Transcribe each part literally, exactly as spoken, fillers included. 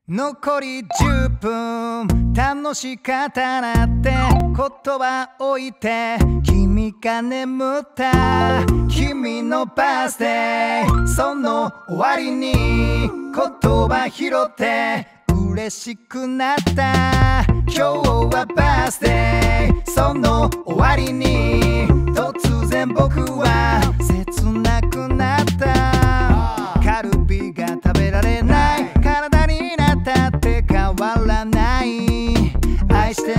残りじゅっぷん楽しかったなって言葉置いて君が眠った君のバースデーその終わりに言葉拾って嬉しくなった今日はバースデーその終わりに突然僕は切なくなったカルビが食べられない体になったって変わらない愛して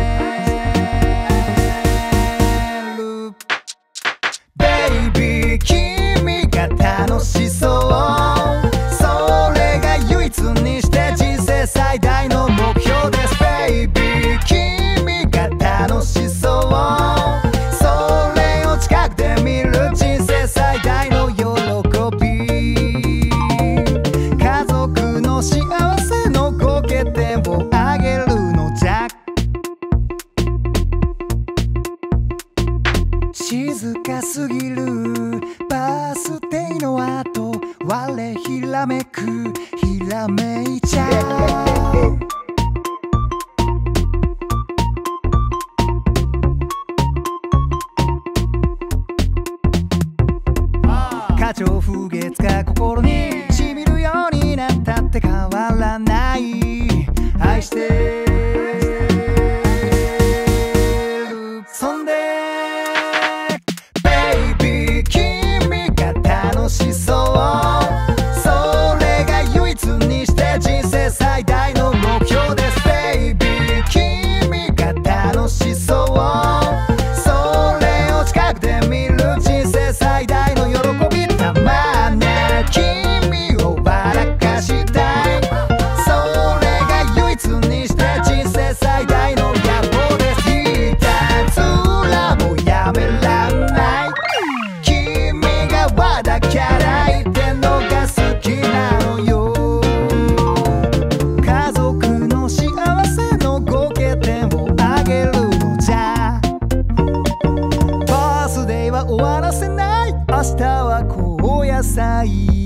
るベイビー君が楽しそうそれが唯一にして人生最大の目標ですベイビー君が楽しそうそれを近くで見る人生最大の喜び家族の幸せのご欠点をあげるのじゃ静かすぎるバースデーの後我ひらめくひらめいちゃう花鳥風月が心にしみるようになったって変わらない愛してるそんでベイビー君が楽しそうそれが唯一にして人生最大の目標ですベイビー君が楽しそうそれを近くで見る人生最大の喜びたまに君を笑かしたいそれが唯一にして人生最大の野望ですいたずらもやめらんない君がわだキャラ言ってんのが好きなのよ家族の幸せのご欠点をあげるのじゃバースデーは終わらせない明日は高野菜